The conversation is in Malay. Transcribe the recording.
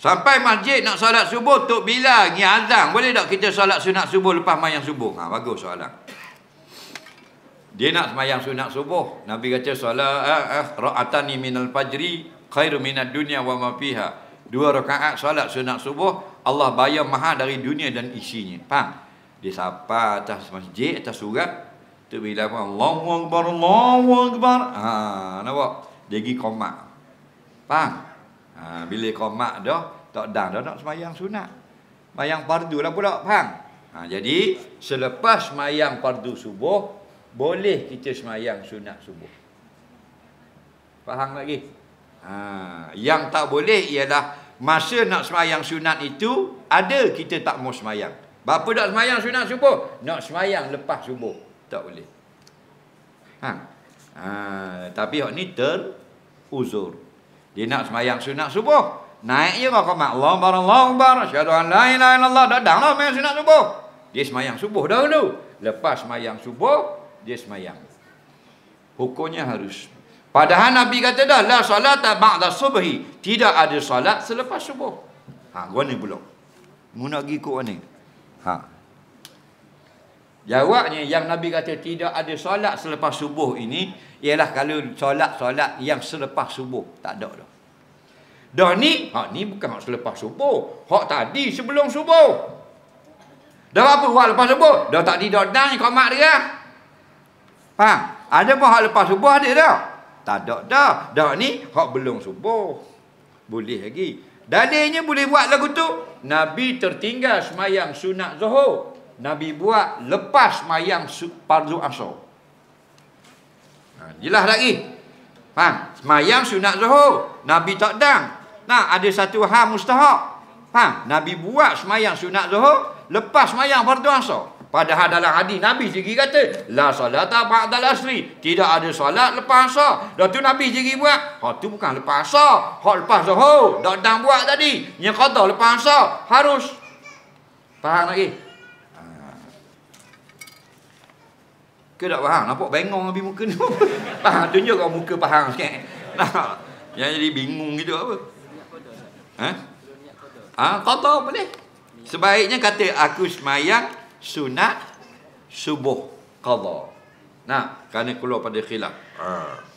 Sampai masjid nak solat subuh, Tok Bilal ni azan. Boleh tak kita solat sunat subuh lepas mayang subuh? Ha, bagus soalan. Dia nak semayang sunat subuh. Nabi kata solat ra'atani minal fajri khairu minad dunya wa ma fiha. 2 rakaat solat sunat subuh, Allah bayar mahal dari dunia dan isinya. Faham? Dia sapa atas masjid, atas surat. Tu bila Allahu Akbar, Allahu Akbar. Ha, nampak? Dia pergi qomat. Faham? Ha, bila qomat dah, tak dah nak semayang sunat. Semayang fardu lah pula, faham? Ha, jadi selepas semayang fardu subuh, boleh kita semayang sunat subuh. Faham lagi? Ha, yang tak boleh ialah masa nak semayang sunat itu ada kita tak mau semayang. Bapa tak semayang sunat subuh, nak semayang lepas subuh, tak boleh. Ha. Ha, tapi hak ni teruzur. Dia nak semayang sunat subuh, naik je kau qomat, Allahu Akbar, Allahu Akbar, asyhadu an la ilaha illallah, dah dah semayang sunat subuh. Dia semayang subuh dahulu. Lepas semayang subuh, dia semayang. Hukumnya harus. Padahal Nabi kata dah, la salata ba'da subhi. Tidak ada salat selepas subuh. Ha, gua ni pula. Mu nak pergi ikut mana? Ha. Jawabnya yang Nabi kata tidak ada solat selepas subuh ini ialah kalau solat-solat yang selepas subuh tak ada dah. Dah ni, hak ni bukan hak selepas subuh. Hak tadi sebelum subuh. Dah apa hak lepas subuh? Dah tadi dah dah qomat dia. Faham? Ada pun hak lepas subuh ada dah? Tak ada dah. Dah ni hak belum subuh. Boleh lagi. Dalilnya boleh buat lagu tu. Nabi tertinggal semayang sunat Zuhur. Nabi buat lepas semayang fardu Asar. Jelas lagi. Faham? Semayang sunat Zuhur, Nabi tak dang. Nah, ada satu hal mustahak. Faham? Nabi buat semayang sunat Zuhur lepas semayang fardu Asar. Padahal dalam hadis Nabi sendiri kata, la salata ba'dal asri. Tidak ada solat lepas Asar. Dah tu Nabi sendiri buat. Hak tu bukan lepas Asar, hak lepas Zuhur. Dak dang buat tadi. Yang qada lepas Asar harus. Faham lagi? Ke tak faham? Nampak bengong habis muka ni. Faham? Tunjuk kau muka faham sikit. Nah, yang jadi bingung gitu apa? Ha? Qada boleh. Sebaiknya kata aku semayang sunat subuh qada. Nah, kerana keluar pada khilaf.